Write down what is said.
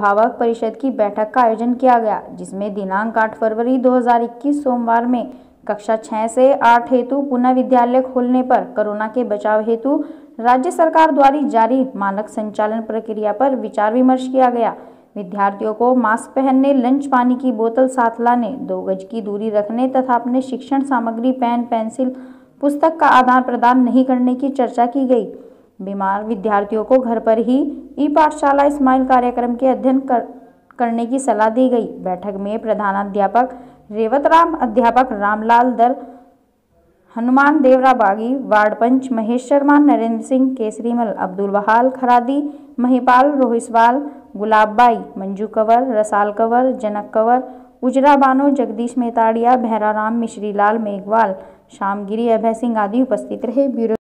अभिभावक परिषद की बैठक का आयोजन किया गया, जिसमें दिनांक 8 फरवरी 2021 सोमवार में कक्षा 6 से 8 हेतु पुनः विद्यालय खोलने पर कोरोना के बचाव हेतु राज्य सरकार द्वारा जारी मानक संचालन प्रक्रिया पर विचार विमर्श किया गया। विद्यार्थियों को मास्क पहनने, लंच पानी की बोतल साथ लाने, 2 गज की दूरी रखने तथा अपने शिक्षण सामग्री पेन, पेंसिल, पुस्तक का आदान प्रदान नहीं करने की चर्चा की गई। बीमार विद्यार्थियों को घर पर ही ई-पाठशाला स्माइल कार्यक्रम के अध्ययन करने की सलाह दी गई। बैठक में प्रधानाध्यापक रेवतराम, अध्यापक रामलाल दर, हनुमान देवरा बागी, वार्ड पंच महेश शर्मा, नरेंद्र सिंह केसरीमल, अब्दुल बहाल खरादी, महिपाल रोहिसवाल, गुलाबबाई, मंजू कंवर, रसाल कंवर, जनक कंवर, उजरा बानो, जगदीश मेहताड़िया, भैराराम, मिश्रीलाल मेघवाल, श्यामगिरी, अभय सिंह आदि उपस्थित रहे। ब्यूरो